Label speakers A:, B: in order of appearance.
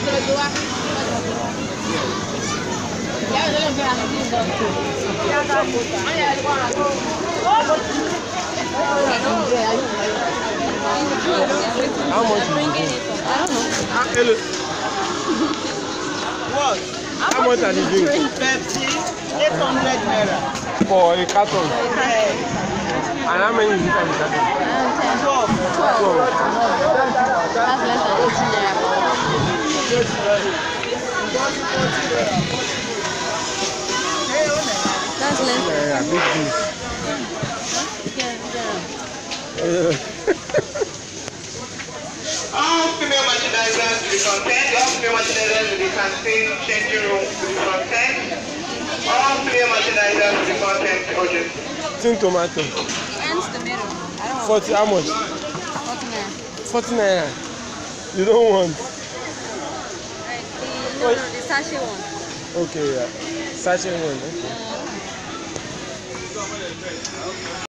A: How much is it?
B: I don't know.
A: Hello.
C: What?
A: How much are the drinks?
C: Pepsi, 800 naira.
A: For a carton.
C: Yes.
A: And how many is it on the carton?
C: 12.
A: 12.
B: That's less than 18 naira. That's less than.
A: Yeah, big juice.
D: All female merchandisers to the content, all female merchandisers to the canteen, changing room to the content, all female merchandisers to the content, urgent.
A: Tin tomato.
B: And tomato. I don't
A: 40, how much?
B: 40 naira.
A: 40 naira. You don't want?
B: Right. No, the sachet one.
A: Okay, yeah. Sachet one, okay.